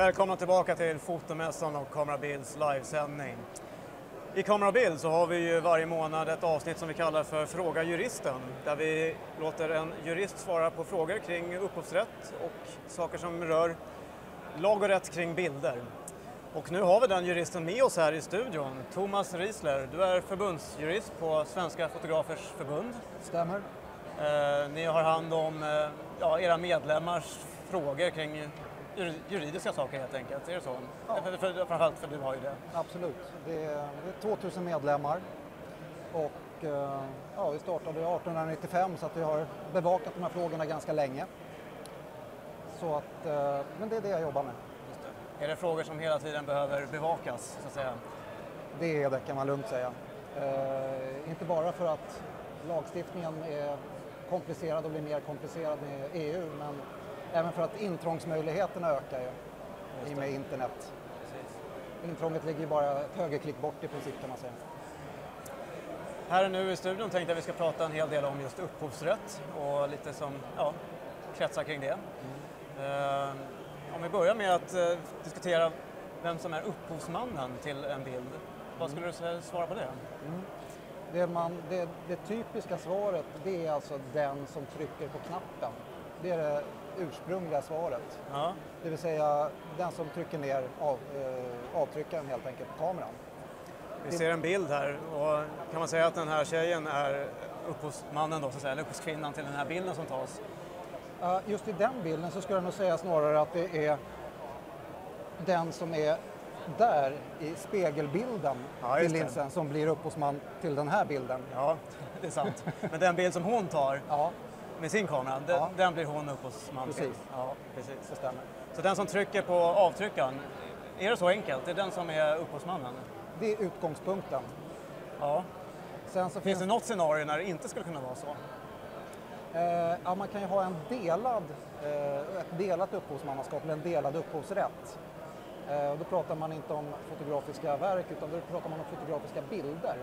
Välkomna tillbaka till Fotomässan och Kamerabilds livesändning. I Kamerabild så har vi ju varje månad ett avsnitt som vi kallar för Fråga juristen, där vi låter en jurist svara på frågor kring upphovsrätt och saker som rör lag och rätt kring bilder. Och nu har vi den juristen med oss här i studion. Thomas Riesler, du är förbundsjurist på Svenska Fotografers Förbund. Stämmer. Ni har hand om era medlemmars frågor kring juridiska saker helt enkelt, är det så? Ja. Framförallt för du har ju det. Absolut. Det är 2000 medlemmar och vi startade 1895 så att vi har bevakat de här frågorna ganska länge. Så att, men det är det jag jobbar med. Just det. Är det frågor som hela tiden behöver bevakas, så att säga? Det är det, kan man lugnt säga. Inte bara för att lagstiftningen är komplicerad och blir mer komplicerad med EU, men även för att intrångsmöjligheterna ökar ju i och med internet. Precis. Intrånget ligger ju bara ett högerklick bort i princip, kan man säga. Här nu i studion tänkte jag att vi ska prata en hel del om just upphovsrätt och lite som kretsar kring det. Om vi börjar med att diskutera vem som är upphovsmannen till en bild. Vad skulle du svara på det? Det typiska svaret, det är alltså den som trycker på knappen. Det är det ursprungliga svaret. Ja. Det vill säga den som trycker ner avtryckaren helt enkelt på kameran. Vi ser en bild här och kan man säga att den här tjejen är upphovsmannen då, så att säga, eller upphovskvinnan till den här bilden som tas? Just i den bilden så skulle jag nog säga snarare att det är den som är där i spegelbilden till linsen som blir upphovsman till den här bilden. Ja, det är sant. Men den bild som hon tar med sin kamera, den blir hon upphovsman till. Precis. Ja, precis. Det stämmer. Så den som trycker på avtryckaren, är det så enkelt? Det är den som är upphovsmannen? Det är utgångspunkten. Ja. Sen så finns det något scenario när det inte skulle kunna vara så? Man kan ju ha ett delat upphovsmannaskap eller en delad upphovsrätt. Då pratar man inte om fotografiska verk utan då pratar man om fotografiska bilder.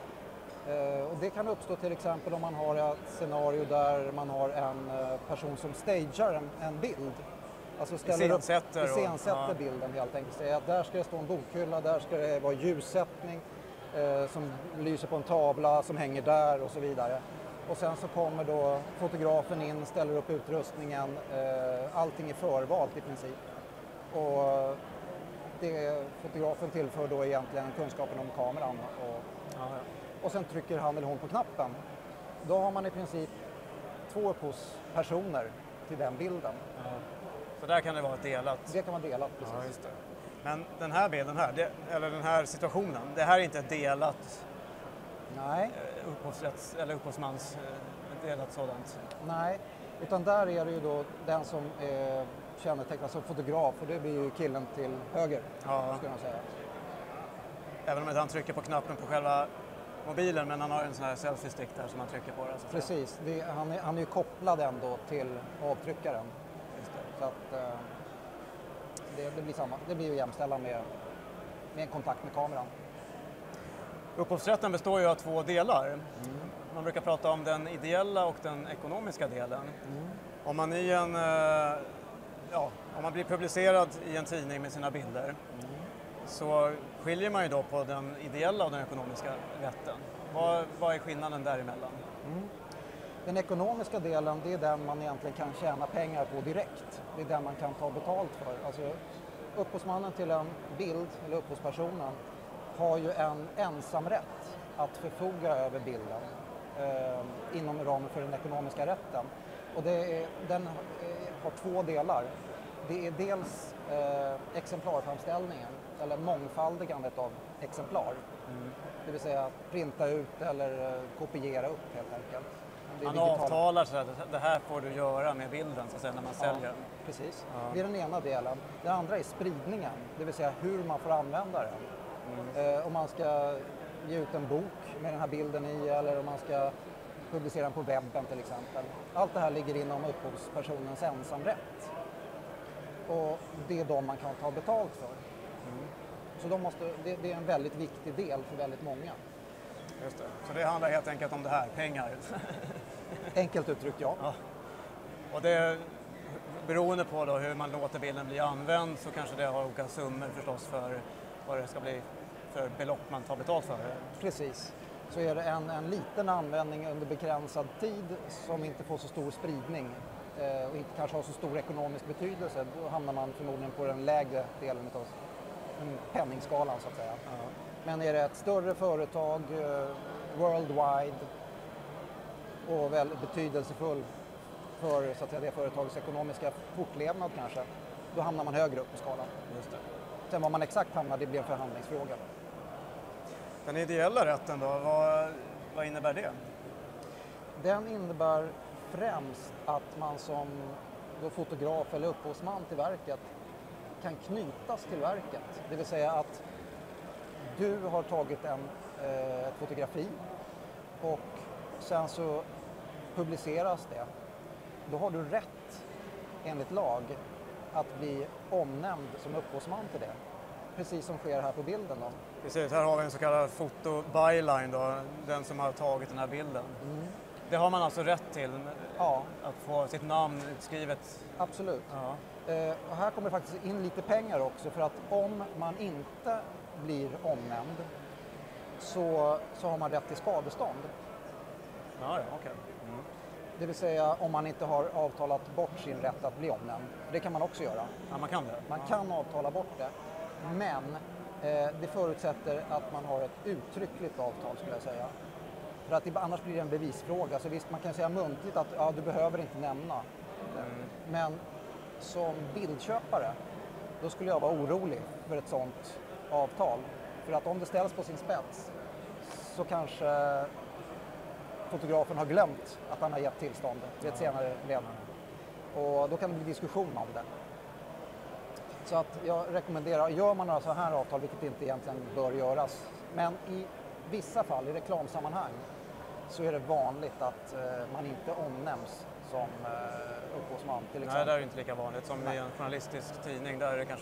Och det kan uppstå till exempel om man har ett scenario där man har en person som stagear en bild. Alltså iscensätter bilden helt enkelt. Säger att där ska det stå en bokhylla, där ska det vara ljussättning som lyser på en tavla som hänger där och så vidare. Och sen så kommer då fotografen in, ställer upp utrustningen, allting är förvalt i princip. Och det fotografen tillför då egentligen kunskapen om kameran och sen trycker han eller hon på knappen. Då har man i princip 2 upphovspersoner till den bilden. Ja. Så där kan det vara delat? Det kan vara delat, precis. Ja, just det. Men den här bilden här, eller den här situationen, det här är inte delat? Nej. Upphovsmans delat sådant? Nej, utan där är det ju då den som kännetecknas som fotograf och det blir ju killen till höger, skulle jag säga. Även om han trycker på knappen på själva mobilen, men han har en sån här selfie-stick där som han trycker på. Det, precis, han är ju kopplad ändå till avtryckaren. Just det. Så att det blir samma, det blir ju jämställa med en kontakt med kameran. Upphovsrätten består ju av 2 delar. Man brukar prata om den ideella och den ekonomiska delen. Om man om man blir publicerad i en tidning med sina bilder så skiljer man ju då på den ideella och den ekonomiska rätten. Vad är skillnaden däremellan? Den ekonomiska delen, det är den man egentligen kan tjäna pengar på direkt. Det är den man kan ta betalt för. Alltså, upphovsmannen till en bild, eller upphovspersonen, har ju en ensamrätt att förfoga över bilden inom ramen för den ekonomiska rätten. Och den har 2 delar. Det är dels exemplarframställningen, eller mångfaldigandet av exemplar. Det vill säga printa ut eller kopiera upp helt enkelt. Man avtalar så att det här får du göra med bilden så att säga, när man säljer den. Precis. Det är den ena delen. Den andra är spridningen, det vill säga hur man får använda den. Om man ska ge ut en bok med den här bilden i eller om man ska publicera den på webben till exempel. Allt det här ligger inom upphovspersonens ensamrätt. Och det är de man kan ta betalt för. Så det är en väldigt viktig del för väldigt många. Just det. Så det handlar helt enkelt om det här, pengar. Enkelt uttryckt, ja. Och beroende på då hur man låter bilden bli använd så kanske det har olika summor förstås för vad det ska bli för belopp man tar betalt för. Precis. Så är det en liten användning under begränsad tid som inte får så stor spridning och inte kanske har så stor ekonomisk betydelse, då hamnar man förmodligen på den lägre delen av penningskalan så att säga. Ja. Men är det ett större företag, worldwide och väldigt betydelsefull för så att säga, det företagets ekonomiska fortlevnad kanske, då hamnar man högre upp på skalan. Just det. Sen var man exakt hamnar, det blir en förhandlingsfråga. Den ideella rätten då, vad innebär det? Den innebär främst att man som då fotograf eller upphovsman till verket kan knytas till verket. Det vill säga att du har tagit ett fotografi och sen så publiceras det. Då har du rätt enligt lag att bli omnämnd som upphovsman till det. Precis som sker här på bilden då. Precis, här har vi en så kallad foto-byline då, den som har tagit den här bilden. Mm. Det har man alltså rätt till, Ja. att få sitt namn utskrivet? Absolut. Ja. Och här kommer det faktiskt in lite pengar också, för att om man inte blir omnämnd så har man rätt till skadestånd. Ja, okej. Mm. Det vill säga om man inte har avtalat bort sin rätt att bli omnämnd. Det kan man också göra. Ja, man kan det? Man kan avtala bort det, men det förutsätter att man har ett uttryckligt avtal skulle jag säga. För att annars blir det en bevisfråga. Så visst, man kan säga muntligt att ja, du behöver inte nämna. Men som bildköpare, då skulle jag vara orolig för ett sådant avtal. För att om det ställs på sin spets så kanske fotografen har glömt att han har gett tillstånd vid ett senare led. Och då kan det bli diskussion om det. Så att jag rekommenderar, gör man några så här avtal, vilket inte egentligen bör göras, men i vissa fall, i reklamsammanhang, så är det vanligt att man inte omnämns som upphovsman till exempel. Nej, det är inte lika vanligt som i en journalistisk tidning. Där är det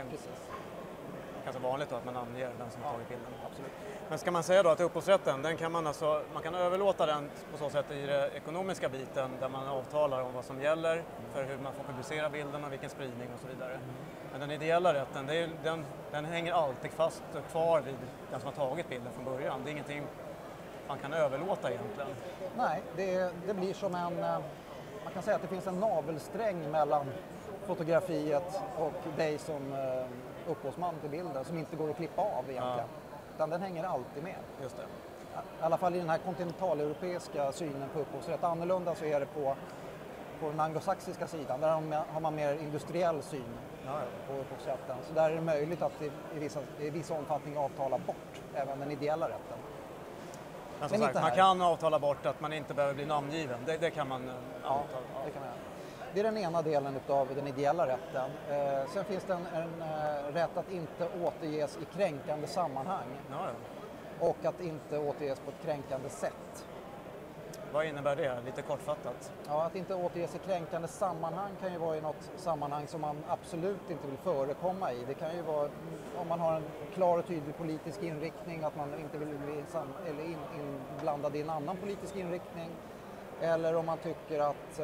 kanske vanligt då att man anger vem som har tagit bilden. Absolut. Men ska man säga då att upphovsrätten, den kan man kan överlåta den på så sätt i den ekonomiska biten där man avtalar om vad som gäller för hur man får publicera bilden och vilken spridning och så vidare. Men den ideella rätten, den hänger alltid fast och kvar vid den som har tagit bilden från början. Det är ingenting man kan överlåta egentligen. Nej, det blir som man kan säga att det finns en navelsträng mellan fotografiet och dig som upphovsman till bilden som inte går att klippa av egentligen. Ja. Utan den hänger alltid med. Just det. I alla fall i den här kontinentaleuropeiska synen på upphovsrätt. Annorlunda så är det på den anglosaxiska sidan. Där har man mer industriell syn på upphovsrätten. Så där är det möjligt att i viss omfattning avtala bort även den ideella rätten. Men som sagt, man kan avtala bort att man inte behöver bli namngiven. Det kan man avtala. Ja, det kan man göra. Det är den ena delen av den ideella rätten. Sen finns det en rätt att inte återges i kränkande sammanhang. Ja. Och att inte återges på ett kränkande sätt. Vad innebär det? Lite kortfattat. Ja, att inte återges i kränkande sammanhang kan ju vara i något sammanhang som man absolut inte vill förekomma i. Det kan ju vara om man har en klar och tydlig politisk inriktning, att man inte vill bli inblandad i en annan politisk inriktning. Eller om man tycker att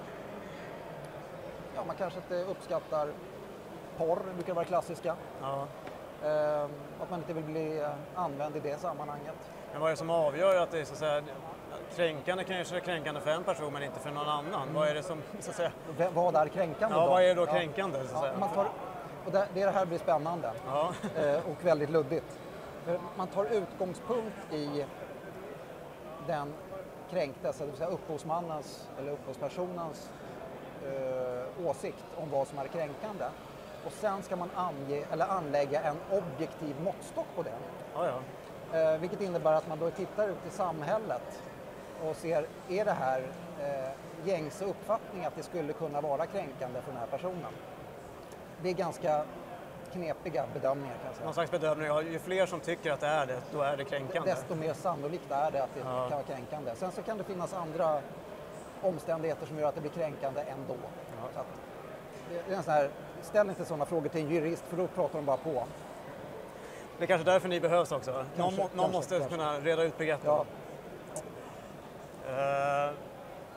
man kanske inte uppskattar porr, det brukar vara klassiska. Ja. Att man inte vill bli använd i det sammanhanget. Men vad är det som avgör att det är så att säga kränkande? Kanske är kränkande för en person men inte för någon annan. Vad är det som så att säga? Vad är kränkande då? Ja, vad är då kränkande så att säga? Och det här blir spännande och väldigt luddigt. För man tar utgångspunkt i den kränktes, det vill säga upphovsmannens eller upphovspersonens åsikt om vad som är kränkande. Och sen ska man anlägga en objektiv måttstock på det. Vilket innebär att man då tittar ut i samhället och ser, är det här gängse uppfattning att det skulle kunna vara kränkande för den här personen? Det är ganska knepiga bedömningar kan jag säga. Någon slags bedömning, ju fler som tycker att det är det, då är det kränkande. Desto mer sannolikt är det att det kan vara kränkande. Sen så kan det finnas andra omständigheter som gör att det blir kränkande ändå. Så att, det är en sån här, ställ inte sådana frågor till en jurist för då pratar de bara på. Det är kanske därför ni behövs också. Någon måste kunna reda ut begreppen. Ja.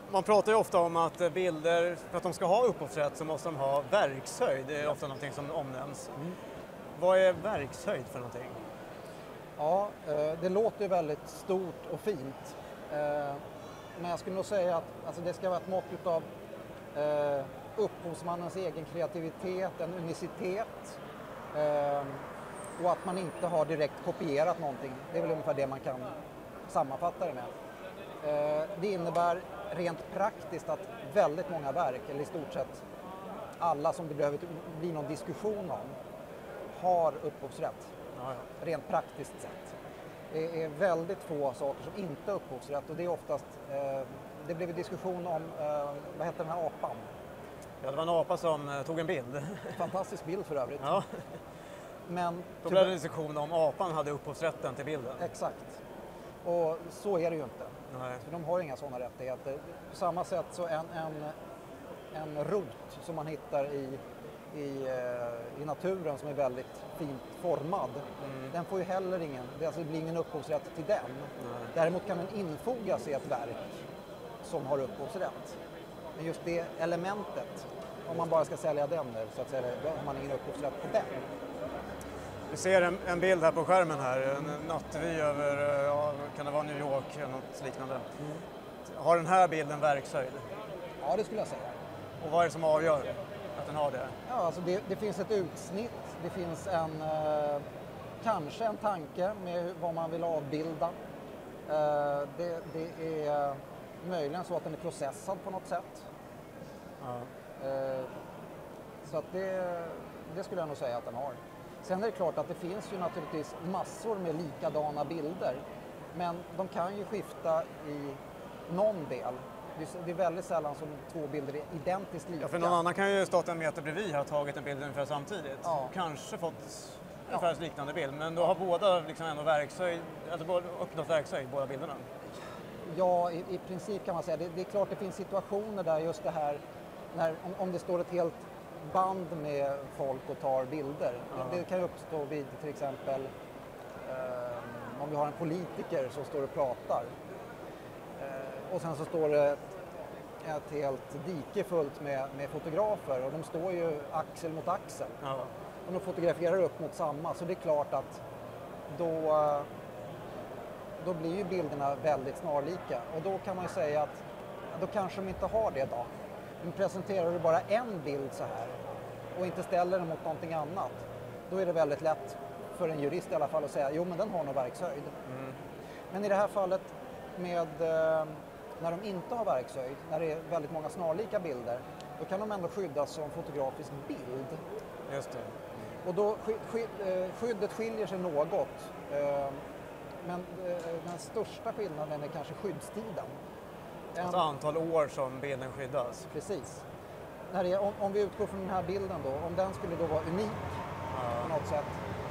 Man pratar ju ofta om att bilder, för att de ska ha upphovsrätt så måste de ha verkshöjd. Det är ofta någonting som omnämns. Vad är verkshöjd för någonting? Ja, det låter ju väldigt stort och fint. Men jag skulle nog säga att alltså det ska vara ett mått av upphovsmannens egen kreativitet, en unicitet och att man inte har direkt kopierat någonting. Det är väl ungefär det man kan sammanfatta det med. Det innebär rent praktiskt att väldigt många verk, eller i stort sett alla som det behöver bli någon diskussion om, har upphovsrätt. Ja. Rent praktiskt sett. Det är väldigt få saker som inte är upphovsrätt och det är oftast, det blev en diskussion om, vad heter den här apan? Ja, det var en apa som tog en bild. Fantastisk bild för övrigt. Ja. Men Då blev det en diskussion om apan hade upphovsrätten till bilden. Exakt. Och så är det ju inte. Nej. För de har inga sådana rättigheter. På samma sätt så en rot som man hittar i naturen som är väldigt fint formad, den får ju heller ingen, det blir ingen upphovsrätt till den. Nej. Däremot kan den infogas i ett verk som har upphovsrätt. Men just det elementet, om man bara ska sälja den så att säga, då har man ingen upphovsrätt på den. Vi ser en bild här på skärmen här, en nattvy över, ja, kan det vara New York eller något liknande. Har den här bilden verkshöjd? Ja, det skulle jag säga. Och vad är det som avgör att den har det? Ja, alltså det finns ett utsnitt, det finns kanske en tanke med vad man vill avbilda. Det är möjligen så att den är processad på något sätt. Ja. Så att det skulle jag nog säga att den har. Sen är det klart att det finns ju naturligtvis massor med likadana bilder. Men de kan ju skifta i någon del. Det är väldigt sällan som två bilder är identiskt lika. Ja, för någon annan kan ju stått en meter bredvid och tagit en bild ungefär samtidigt. Ja. Kanske fått ungefär liknande bild, men då har båda liksom ändå verkshöjd, alltså uppnått verkshöjd, båda bilderna. Ja, i princip kan man säga. Det är klart det finns situationer där just det här, om det står ett helt band med folk och tar bilder. Ja. Det kan ju uppstå vid till exempel om vi har en politiker som står och pratar. Och sen så står det ett helt dike fullt med fotografer och de står ju axel mot axel. Ja. Och de fotograferar upp mot samma, så det är klart att då blir ju bilderna väldigt snarlika. Och då kan man ju säga att då kanske de inte har det då. Men presenterar du bara en bild så här och inte ställer den mot någonting annat, då är det väldigt lätt för en jurist i alla fall att säga jo men den har nog verkshöjd. Men i det här fallet med när de inte har verkshöjd, när det är väldigt många snarlika bilder, då kan de ändå skyddas som fotografisk bild. Just det. Och då skyddet skiljer sig något, men den största skillnaden är kanske skyddstiden. Ett antal år som bilden skyddas. Precis. Om vi utgår från den här bilden då, om den skulle då vara unik på något sätt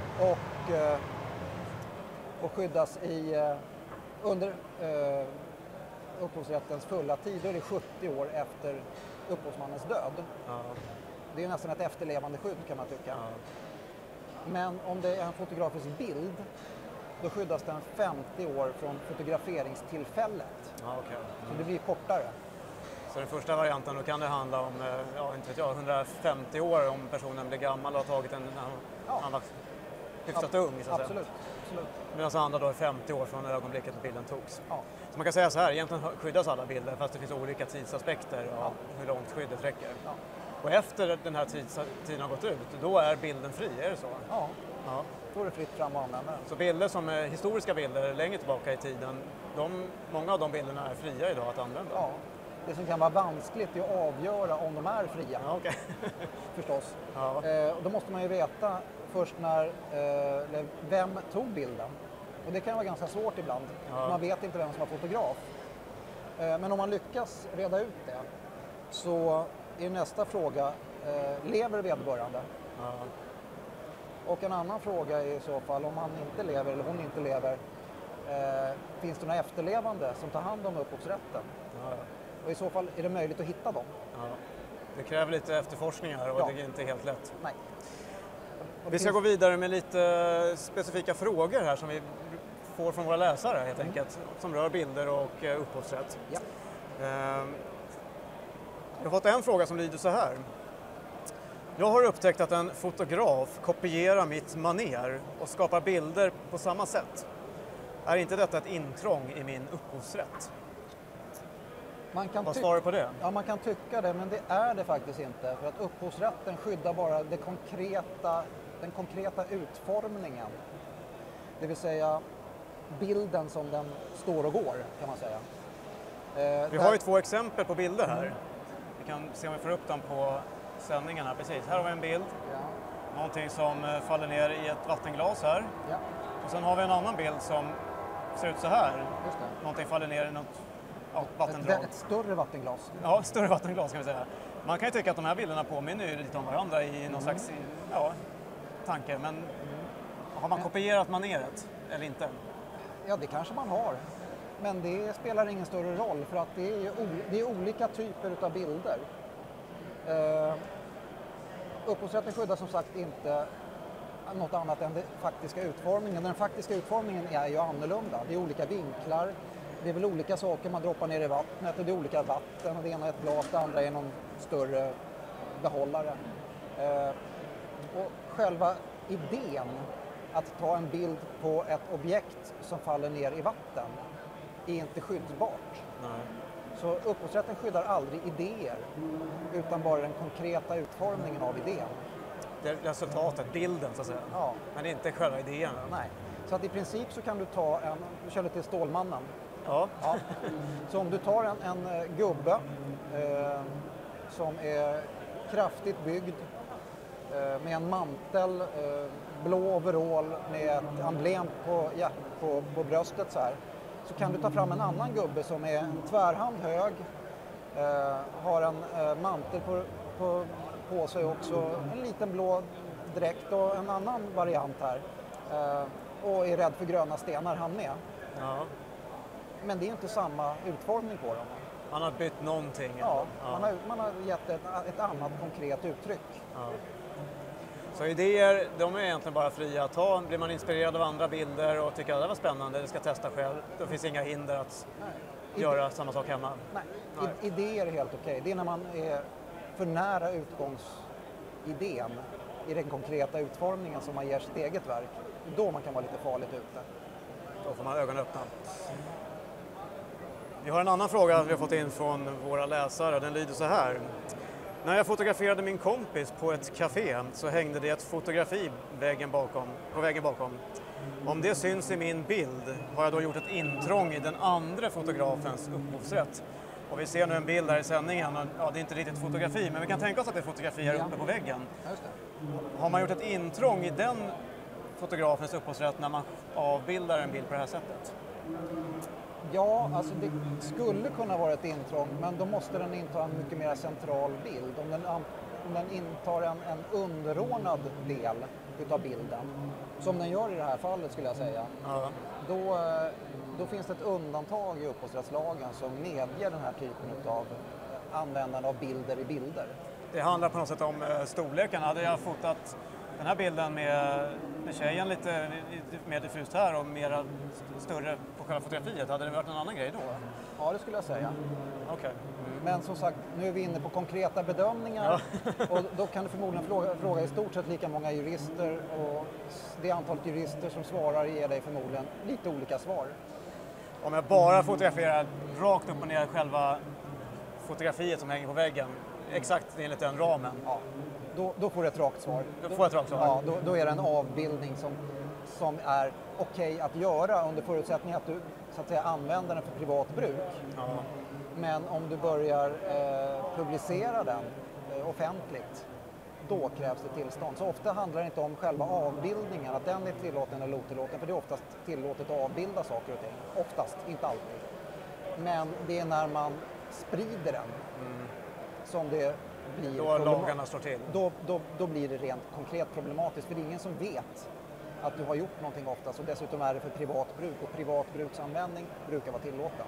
och skyddas under upphovsrättens fulla tid, då är det 70 år efter upphovsmannens död. Ja. Det är nästan ett efterlevande skydd kan man tycka. Ja. Men om det är en fotografisk bild, då skyddas den 50 år från fotograferingstillfället. Ja, okay. Så det blir kortare. Så den första varianten, då kan det handla om 150 år om personen blir gammal och har tagit en han var hyfsat ung. Så att absolut. Medan andra då är 50 år från ögonblicket när bilden togs. Ja. Så man kan säga så här, egentligen skyddas alla bilder fast det finns olika tidsaspekter av hur långt skyddet räcker. Ja. Och efter den här tiden har gått ut, då är bilden fri, är det så? Ja. Då är det fritt fram att använda den. Så bilder som är historiska bilder längre tillbaka i tiden, många av de bilderna är fria idag att använda? Ja. Det som kan vara vanskligt är att avgöra om de är fria. Ja, okay. Förstås. Ja. Då måste man ju veta först vem tog bilden. Och det kan vara ganska svårt ibland. Ja. Man vet inte vem som var fotograf. Men om man lyckas reda ut det så är nästa fråga, lever vederbörande? Ja. Och en annan fråga är i så fall, om han inte lever eller hon inte lever, finns det några efterlevande som tar hand om upphovsrätten? Ja. Och i så fall är det möjligt att hitta dem. Ja. Det kräver lite efterforskningar och det är inte helt lätt. Nej. Vi ska gå vidare med lite specifika frågor här som vi får från våra läsare helt enkelt, som rör bilder och upphovsrätt. Ja. Jag har fått en fråga som lyder så här. Jag har upptäckt att en fotograf kopierar mitt maner och skapar bilder på samma sätt. Är inte detta ett intrång i min upphovsrätt? Vad svarar du på det? Ja, man kan tycka det, men det är det faktiskt inte. För att upphovsrätten skyddar bara den konkreta utformningen. Det vill säga bilden som den står och går, kan man säga. Vi har ju 2 exempel på bilder här. Vi kan se om vi får upp dem på sändningen här. Precis, här har vi en bild. Ja. Någonting som faller ner i ett vattenglas här. Ja. Och sen har vi en annan bild som ser ut så här. Just det. Någonting faller ner i något vattendrag. Ett större vattenglas. Ja, större vattenglas kan vi säga. Man kan ju tycka att de här bilderna påminner ju lite om varandra i någon slags tanke. Men har man kopierat maneret eller inte? Ja, det kanske man har. Men det spelar ingen större roll för att det är olika typer av bilder. Upphovsrätten skyddar som sagt inte något annat än den faktiska utformningen. Den faktiska utformningen är ju annorlunda. Det är olika vinklar. Det är väl olika saker man droppar ner i vattnet och det är olika vatten. Och det ena är ett glas, det andra är någon större behållare. Och själva idén att ta en bild på ett objekt som faller ner i vatten är inte skyddsbart. Nej. Så upphovsrätten skyddar aldrig idéer utan bara den konkreta utformningen av idén. Det är resultatet, bilden så att säga. Ja. Men inte själva idén. Nej. Så att i princip så kan du ta du kör lite Stålmannen. Ja. Ja. Så om du tar en gubbe som är kraftigt byggd med en mantel, blå overall med ett emblem på bröstet så här. Så kan du ta fram en annan gubbe som är en tvärhand hög, har en mantel på sig också, en liten blå dräkt och en annan variant här. Och är rädd för gröna stenar han med. Ja. Men det är inte samma utformning på dem. Man har bytt någonting. Ja, man har gett ett annat konkret uttryck. Ja. Så idéer, de är egentligen bara fria att ta. Blir man inspirerad av andra bilder och tycker att det var spännande, det ska testa själv, då finns inga hinder att göra samma sak hemma. Nej. Idéer är helt okej. Det är när man är för nära utgångsidén i den konkreta utformningen som man ger sitt eget verk. Då man kan vara lite farligt ute. Då får man ögonen öppna. Vi har en annan fråga vi har fått in från våra läsare. Den lyder så här. När jag fotograferade min kompis på ett café så hängde det ett fotografi på väggen bakom. Om det syns i min bild har jag då gjort ett intrång i den andra fotografens upphovsrätt. Och vi ser nu en bild här i sändningen. Ja, det är inte riktigt fotografi, men vi kan tänka oss att det är fotografi här uppe på väggen. Just det. Har man gjort ett intrång i den fotografens upphovsrätt när man avbildar en bild på det här sättet? Ja, alltså det skulle kunna vara ett intrång, men då måste den inta en mycket mer central bild. Om den intar en underordnad del utav bilden, som den gör i det här fallet skulle jag säga, då finns det ett undantag i upphovsrättslagen som medger den här typen av användande av bilder i bilder. Det handlar på något sätt om storleken. Hade jag fotat den här bilden med tjejen lite mer diffust här och mer större på själva fotografiet, hade det varit en annan grej då? Ja, det skulle jag säga. Okay. Men som sagt, nu är vi inne på konkreta bedömningar och då kan du förmodligen fråga i stort sett lika många jurister och det antalet jurister som svarar ger dig förmodligen lite olika svar. Om jag bara fotograferar rakt upp och ner själva fotografiet som hänger på väggen, exakt enligt den ramen, då får du ett rakt svar. Ja, då är det en avbildning som är okej att göra under förutsättning att du så att säga använder den för privat bruk. Ja. Men om du börjar publicera den offentligt, då krävs det tillstånd. Så ofta handlar det inte om själva avbildningen, att den är tillåten eller otillåten, för det är oftast tillåtet att avbilda saker och ting. Oftast, inte alltid. Men det är när man sprider den som det blir då lagarna står till. Då blir det rent konkret problematiskt, för det är ingen som vet att du har gjort någonting oftast, och dessutom är det för privat bruk, och privat bruksanvändning brukar vara tillåten.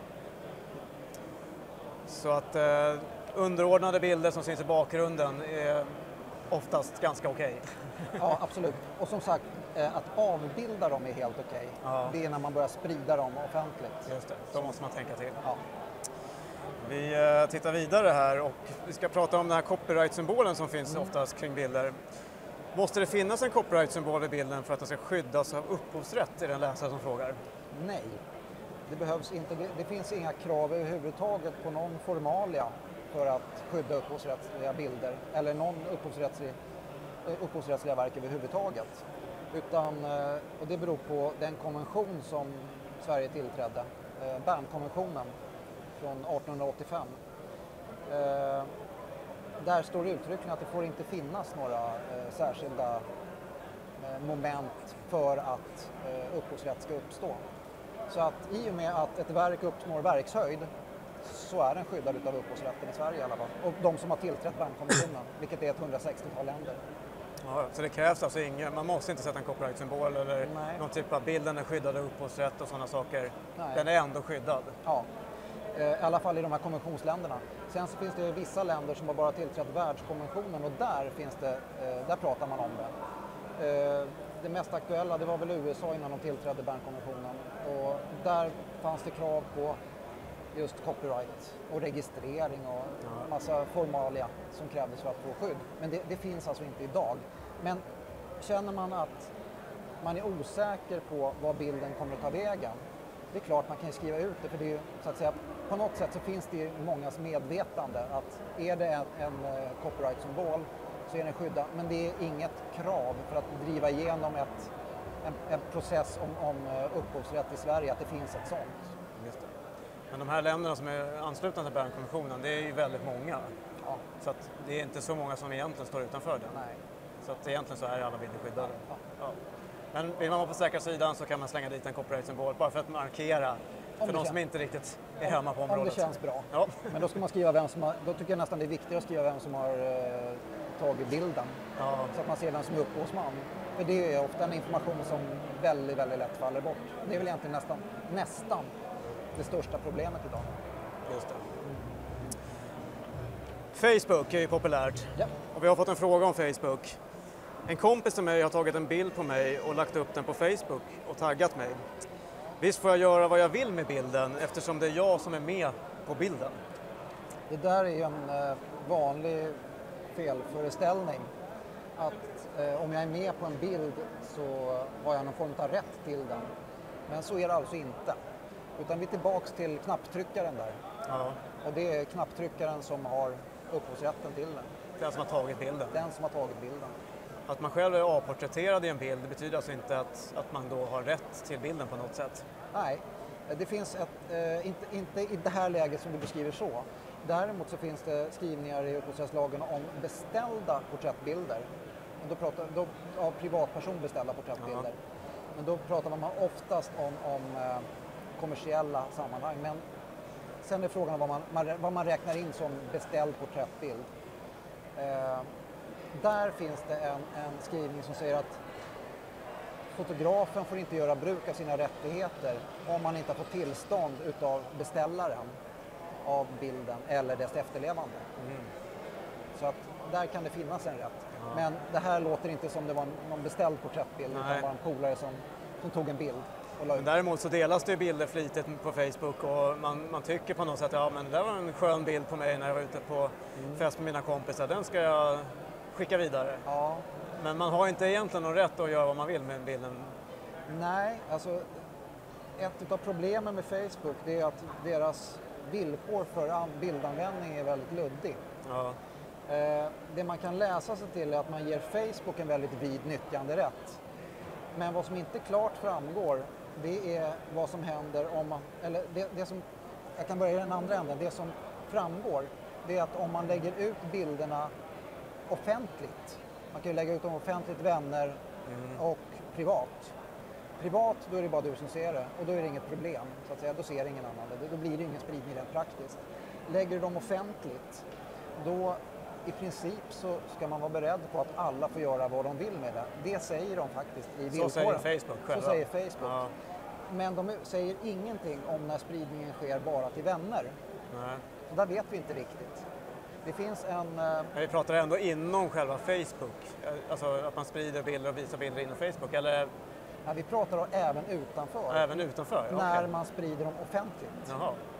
Så att underordnade bilder som syns i bakgrunden är oftast ganska okej. Ja, absolut. Och som sagt, att avbilda dem är helt okej. Ja. Det är när man börjar sprida dem offentligt. Just det, då måste man tänka till. Ja. Vi tittar vidare här och vi ska prata om den här copyright-symbolen som finns oftast kring bilder. Måste det finnas en copyright-symbol i bilden för att den ska skyddas av upphovsrätt, är det en läsare som frågar? Nej, det behövs inte. Det finns inga krav överhuvudtaget på någon formalia för att skydda upphovsrättsliga bilder eller någon upphovsrättsliga verk överhuvudtaget. Och det beror på den konvention som Sverige tillträdde, Bernkonventionen från 1885. Där står uttryckligen att det får inte finnas några särskilda moment för att upphovsrätt ska uppstå. Så att i och med att ett verk uppnår verkshöjd så är den skyddad av upphovsrätten i Sverige i alla fall. Och de som har tillträtt Bernkonventionen, vilket är ett 160-tal länder. Ja, så det krävs alltså man måste inte sätta en copyright-symbol eller någon typ av bilden är skyddad av upphovsrätt och sådana saker. Nej. Den är ändå skyddad. Ja, i alla fall i de här konventionsländerna. Sen så finns det vissa länder som har bara tillträtt världskonventionen och där pratar man om det. Det mest aktuella det var väl USA innan de tillträdde Bernkonventionen och där fanns det krav på just copyright och registrering och massa formalia som krävdes för att få skydd. Men det finns alltså inte idag. Men känner man att man är osäker på vad bilden kommer att ta vägen, det är klart man kan skriva ut det för det är ju, så att säga, på något sätt så finns det i mångas medvetande att är det en copyright-symbol så är den skyddad. Men det är inget krav för att driva igenom en process om upphovsrätt i Sverige att det finns ett sånt. Just det. Men de här länderna som är anslutna till Bernkonventionen, det är ju väldigt många. Ja. Så att det är inte så många som egentligen står utanför den. Nej. Så att egentligen så är alla bilder skyddade. Ja. Ja. Men vill man vara på säkra sidan så kan man slänga dit en copyright-symbol bara för att markera för de som inte riktigt är hemma på området. Om det känns bra. Ja. Men då ska man skriva då tycker jag nästan det är viktigare att skriva vem som har tagit bilden. Ja. Så att man ser vem som är upphovsman. För det är ofta en information som väldigt, väldigt lätt faller bort. Det är väl egentligen nästan det största problemet idag. Just det. Facebook är ju populärt. Ja. Och vi har fått en fråga om Facebook. En kompis till mig har tagit en bild på mig och lagt upp den på Facebook och taggat mig. Visst får jag göra vad jag vill med bilden eftersom det är jag som är med på bilden? Det där är ju en vanlig felföreställning. Att om jag är med på en bild så har jag någon form av rätt till den. Men så är det alltså inte. Utan vi är tillbaks till knapptryckaren där. Ja. Och det är knapptryckaren som har upphovsrätten till den. Den som har tagit bilden? Den som har tagit bilden. Att man själv är avporträtterad i en bild, det betyder alltså inte att man då har rätt till bilden på något sätt? Nej, det finns inte i det här läget som du beskriver så. Däremot så finns det skrivningar i upphovsrättslagen om beställda porträttbilder. Då av privatperson beställda porträttbilder. Ja. Men då pratar man oftast om kommersiella sammanhang. Men sen är frågan vad man räknar in som beställd porträttbild. Där finns det en skrivning som säger att fotografen får inte göra bruk av sina rättigheter om man inte har fått tillstånd utav beställaren av bilden eller dess efterlevande. Mm. Så att där kan det finnas en rätt. Ja. Men det här låter inte som det var någon beställd porträttbild utan bara en polare som tog en bild. Men däremot så delas det bilder flitigt på Facebook och man tycker på något sätt att det där var en skön bild på mig när jag var ute på fest med mina kompisar. Den ska jag skicka vidare. Ja. Men man har inte egentligen någon rätt att göra vad man vill med bilden. Nej, alltså ett av problemen med Facebook det är att deras villkor för bildanvändning är väldigt luddig. Ja. Det man kan läsa sig till är att man ger Facebook en väldigt vid nyttjanderätt. Men vad som inte klart framgår det är vad som händer om man, eller det som, jag kan börja i den andra änden, det som framgår det är att om man lägger ut bilderna offentligt, man kan ju lägga ut dem offentligt, vänner och privat. Privat, då är det bara du som ser det och då är det inget problem, så att säga, då ser ingen annan det, då blir det ingen spridning rent praktiskt. Lägger du dem offentligt, då i princip så ska man vara beredd på att alla får göra vad de vill med det. Det säger de faktiskt i villkoren. Så säger Facebook själva. Så säger Facebook. Ja. Men de säger ingenting om när spridningen sker bara till vänner. Nej. Så där vet vi inte riktigt. Det finns en... Men vi pratar ändå inom själva Facebook? Alltså att man sprider bilder och visar bilder inom Facebook? Eller... Ja, vi pratar då även utanför. Även utanför? När man sprider dem offentligt. Jaha.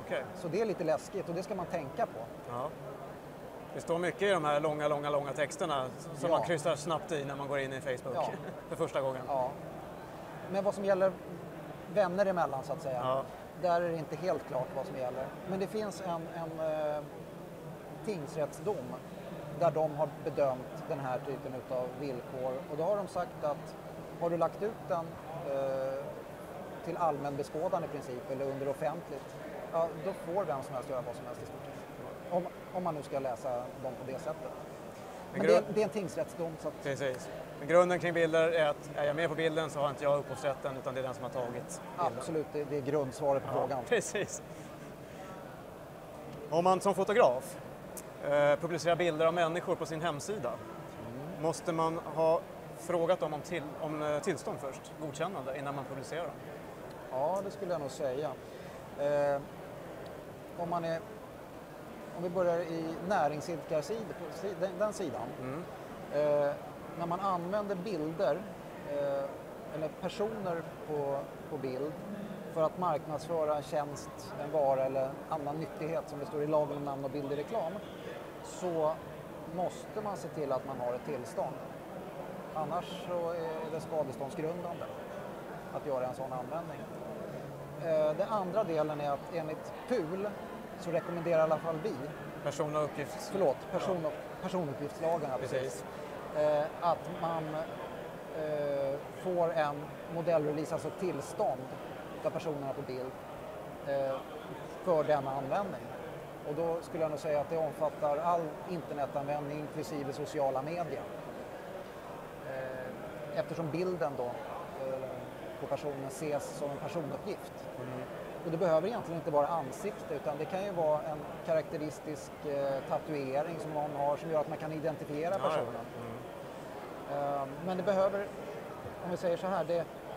Okej. Så det är lite läskigt och det ska man tänka på. Ja. Det står mycket i de här långa texterna som man kryssar snabbt i när man går in i Facebook för första gången. Ja. Men vad som gäller vänner emellan så att säga, där är det inte helt klart vad som gäller. Men det finns en tingsrättsdom där de har bedömt den här typen av villkor. Och då har de sagt att har du lagt ut den till allmän beskådan i princip eller under offentligt, då får vem som helst göra vad som helst i stort sett. Om man nu ska läsa dem på det sättet. Men det är en tingsrättsdom. Så att... Precis. Men grunden kring bilder är att är jag med på bilden så har inte jag upphovsrätten utan det är den som har tagit bilden. Absolut, det är grundsvaret på frågan. Precis. Om man som fotograf publicerar bilder av människor på sin hemsida, måste man ha frågat dem om tillstånd först, godkännande, innan man publicerar dem? Ja, det skulle jag nog säga. Om vi börjar i näringsidkarsidan, den sidan. När man använder bilder eller personer på bild för att marknadsföra en tjänst, en vara eller annan nyttighet som det står i lagen om namn och bild i reklam, så måste man se till att man har ett tillstånd. Annars så är det skadeståndsgrundande att göra en sån användning. Den andra delen är att enligt PUL så rekommenderar i alla fall vi personuppgiftslagen precis. Att man får en modellrelease, alltså tillstånd av personerna på bild för denna användning. Och då skulle jag nog säga att det omfattar all internetanvändning inklusive sociala medier. Eftersom bilden då på personen ses som en personuppgift. Och det behöver egentligen inte vara ansikte utan det kan ju vara en karaktäristisk tatuering som någon har som gör att man kan identifiera personen. Men det behöver, om vi säger så här,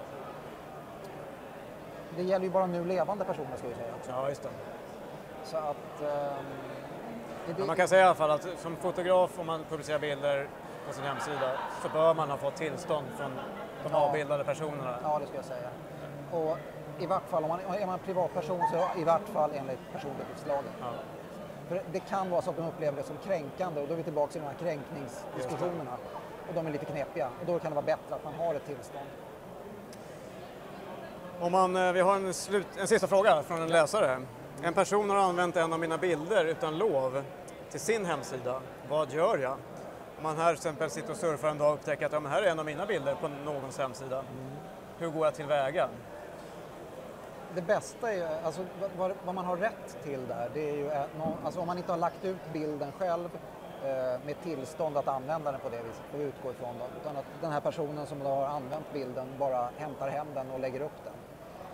det gäller ju bara nu levande personer ska vi säga. Ja, just det. Så att... man kan säga i alla fall att som fotograf om man publicerar bilder på sin hemsida så bör man ha fått tillstånd från de avbildade personerna. Ja, det ska jag säga. Och i vart fall, är man privatperson så i vart fall enligt personuppgiftslagen. Ja. För det kan vara så att de upplever det som kränkande och då är vi tillbaka till de här kränkningsdiskussionerna. Och de är lite knepiga och då kan det vara bättre att man har ett tillstånd. Vi har en sista fråga från en läsare. En person har använt en av mina bilder utan lov till sin hemsida. Vad gör jag? Om man här till exempel sitter och surfar en dag och upptäcker att här är en av mina bilder på någons hemsida. Hur går jag tillväga? Det bästa är, alltså vad man har rätt till där, det är ju alltså om man inte har lagt ut bilden själv med tillstånd att använda den på det viset, får vi utgå ifrån då, utan att den här personen som har använt bilden bara hämtar hem den och lägger upp den.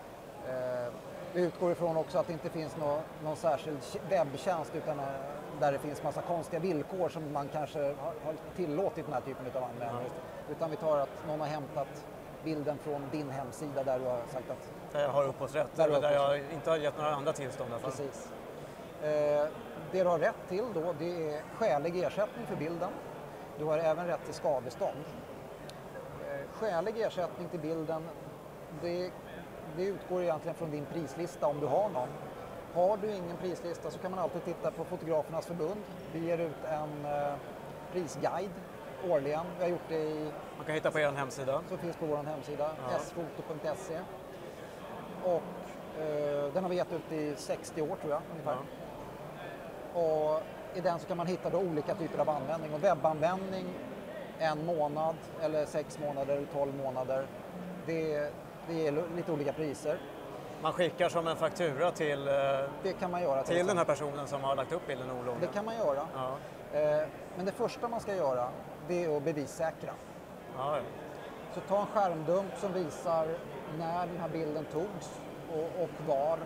Vi utgår ifrån också att det inte finns någon särskild webbtjänst utan där det finns massa konstiga villkor som man kanske har tillåtit den här typen av användning. Utan vi tar att någon har hämtat bilden från din hemsida där du har sagt att... Där jag har upphovsrätt, eller där jag inte har gett några andra tillstånd. Precis. Det du har rätt till då, det är skälig ersättning för bilden. Du har även rätt till skadestånd. Skälig ersättning till bilden, det utgår egentligen från din prislista om du har någon. Har du ingen prislista så kan man alltid titta på Fotografernas förbund. Vi ger ut en prisguide årligen. Vi har gjort det man kan hitta på er hemsida. Så finns på vår hemsida, sfoto.se. Och den har vi gett ut i 60 år tror jag ungefär. Och i den så kan man hitta då olika typer av användning. Och webbanvändning, 1 månad eller 6 månader eller 12 månader. Det är lite olika priser. Man skickar som en faktura till, det kan man göra till den här personen som har lagt upp bilden olovligt. Det kan man göra. Ja. Men det första man ska göra det är att bevissäkra. Ja. Så ta en skärmdump som visar när den här bilden togs och var.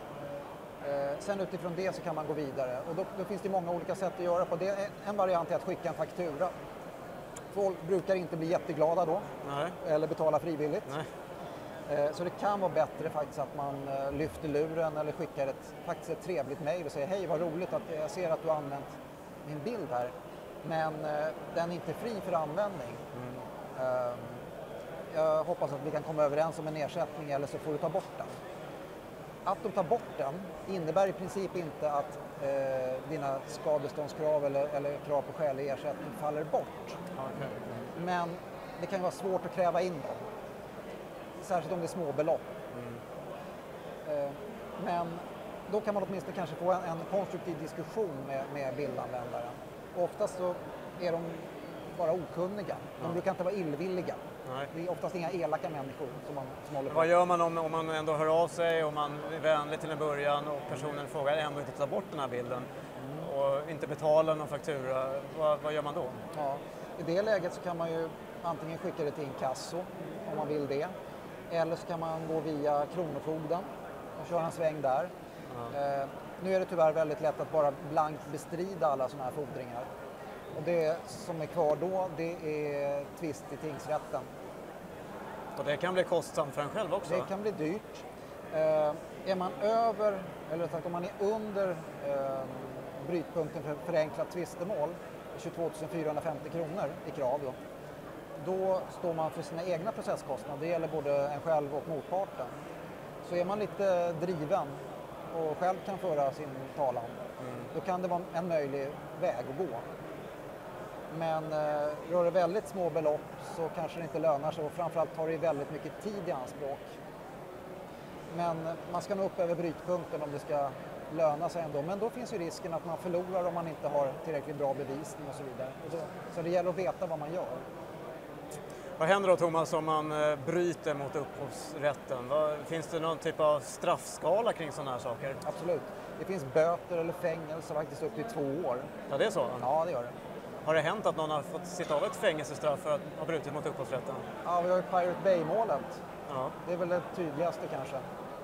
Sen utifrån det så kan man gå vidare. Och då finns det många olika sätt att göra på det. En variant är att skicka en faktura. Folk brukar inte bli jätteglada då. Nej. Eller betala frivilligt. Nej. Så det kan vara bättre faktiskt att man lyfter luren eller skickar ett trevligt mejl och säger hej vad roligt att jag ser att du har använt min bild här. Men den är inte fri för användning. Jag hoppas att vi kan komma överens om en ersättning eller så får du ta bort den. Att de tar bort den innebär i princip inte att dina skadeståndskrav eller krav på skälig ersättning faller bort. Okay. Men det kan vara svårt att kräva in dem. Särskilt om det är små belopp. Men då kan man åtminstone kanske få en konstruktiv diskussion med bildanvändaren. Oftast så är de bara okunniga. De brukar inte vara illvilliga. Nej. Det är oftast inga elaka människor som håller på. Vad gör man om man ändå hör av sig och man är vänlig till en början och personen frågar ändå inte ta bort den här bilden och inte betala någon faktura? Vad gör man då? Ja, i det läget så kan man ju antingen skicka det till inkasso om man vill det. Eller så kan man gå via Kronofogden och köra en sväng där. Nu är det tyvärr väldigt lätt att bara blankt bestrida alla sådana här fordringar. Och det som är kvar då, det är tvist i tingsrätten. Och det kan bli kostsamt för en själv också? Det kan bli dyrt. Är man över, eller sagt om man är under brytpunkten för förenklat tvistemål, 22 450 kronor i krav då står man för sina egna processkostnader. Det gäller både en själv och motparten. Så är man lite driven och själv kan föra sin talan, då kan det vara en möjlig väg att gå. Men rör det väldigt små belopp så kanske det inte lönar sig och framförallt tar det väldigt mycket tid i anspråk. Men man ska nå upp över brytpunkten om det ska löna sig ändå. Men då finns ju risken att man förlorar om man inte har tillräckligt bra bevisning och så vidare. Så det gäller att veta vad man gör. Vad händer då, Thomas, om man bryter mot upphovsrätten? Finns det någon typ av straffskala kring sådana här saker? Absolut. Det finns böter eller fängelse faktiskt upp till 2 år. Ja, det är så? Ja, det gör det. Har det hänt att någon har fått sitta av ett fängelsestraff för att ha brutit mot upphovsrätten? Ja, vi har ju Pirate Bay-målet. Ja. Det är väl det tydligaste kanske.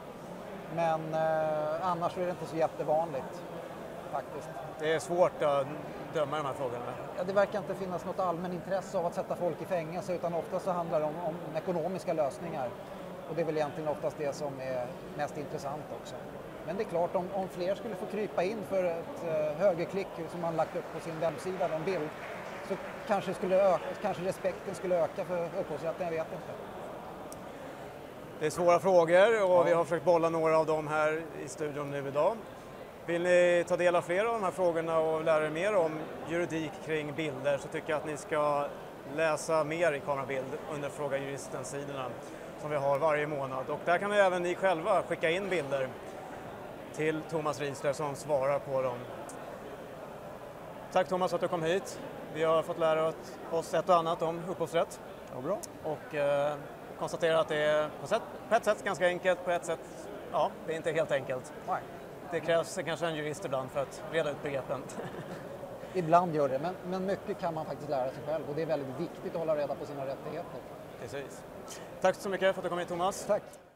Men annars är det inte så jättevanligt faktiskt. Det är svårt att döma de här frågorna? Ja, det verkar inte finnas något allmän intresse av att sätta folk i fängelse utan ofta så handlar det om ekonomiska lösningar. Och det är väl egentligen oftast det som är mest intressant också. Men det är klart, om fler skulle få krypa in för ett högerklick som man lagt upp på sin webbsida, en bild, så kanske respekten skulle öka för upphovsrätten, jag vet inte. Det är svåra frågor och vi har försökt bolla några av dem här i studion nu idag. Vill ni ta del av flera av de här frågorna och lära er mer om juridik kring bilder så tycker jag att ni ska läsa mer i Kamerabild under Fråga Juristen-sidorna som vi har varje månad. Och där kan ni även ni själva skicka in bilder till Thomas Riesler som svarar på dem. Tack Thomas att du kom hit. Vi har fått lära oss ett och annat om upphovsrätt. Ja, bra. Och konstatera att det är på ett sätt ganska enkelt, på ett sätt, ja, det är inte helt enkelt. Nej. Det krävs kanske en jurist ibland för att reda ut begreppen. Ibland gör det, men mycket kan man faktiskt lära sig själv och det är väldigt viktigt att hålla reda på sina rättigheter. Precis. Tack så mycket för att du kom hit, Thomas. Tack.